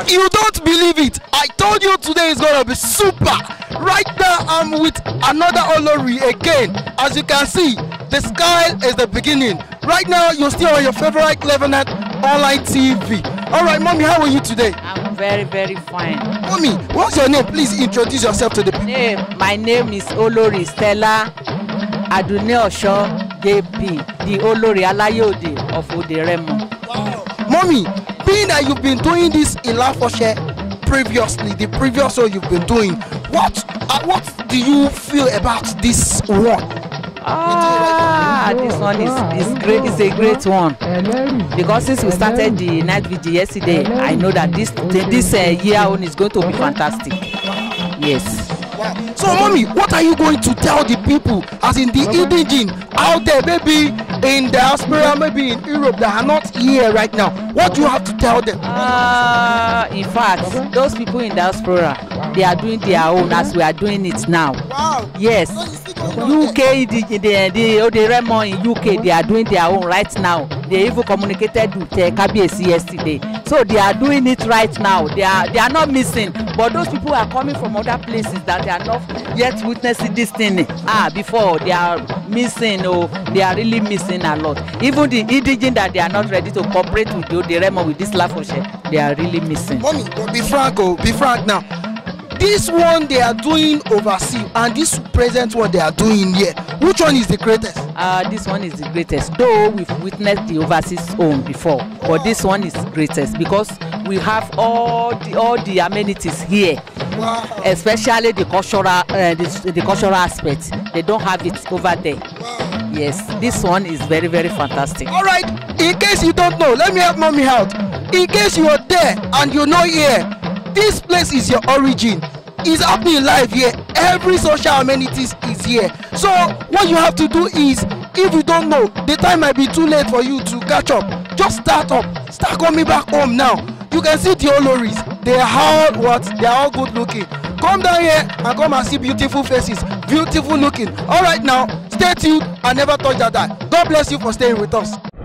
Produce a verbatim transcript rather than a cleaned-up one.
You don't believe it. I told you today is gonna be super. Right now I'm with another Olori again. As you can see, the sky is the beginning. Right now you're still on your favorite Clevernet online T V. Alright, mommy, how are you today? I'm very, very fine. Mommy, what's your name? Please introduce yourself to the people. Name, my name is Olori Stella Adune Osho J P, the Olori Alayode of Oderemo. Wow. Mommy, being that you've been doing this in Lafoshe previously, the previous show you've been doing, what uh, what do you feel about this one? Ah, this one is, is great. It's a great one because since we started the night vigil yesterday, I know that this this uh, year one is going to be fantastic. Yes. Wow. So, mommy, what are you going to tell the people, as in the indigene out there, maybe in diaspora, maybe in Europe, that are not here right now? What do you have to tell them? Uh, in fact, those people in diaspora, they are doing their own as we are doing it now. Wow. Yes. U K, the the the Oderemo in U K, they are doing their own right now. They even communicated with uh, K B S yesterday, so they are doing it right now. They are they are not missing, but those people are coming from other places that they are not yet witnessing this thing. Ah, before they are missing, oh, they are really missing a lot. Even the indigene that they are not ready to cooperate with the Oderemo with this Lafoshe, they are really missing. Mommy, be frank, oh, be frank now. This one they are doing overseas and this present one they are doing here, which one is the greatest? Uh, this one is the greatest, though we've witnessed the overseas home before, but this one is greatest because we have all the all the amenities here. Wow. Especially the cultural uh, the, the cultural aspect. They don't have it over there. Wow. Yes, this one is very, very fantastic. All right, in case you don't know, let me help mommy out. In case you are there and you're not here, this place is your origin. It's happening live here. Every social amenities is here. So what you have to do is, if you don't know, the time might be too late for you to catch up. Just start up. Start coming back home now. You can see the Oloris. They are all what? They are all good looking. Come down here and come and see beautiful faces. Beautiful looking. All right now, stay tuned and never touch that dial. God bless you for staying with us.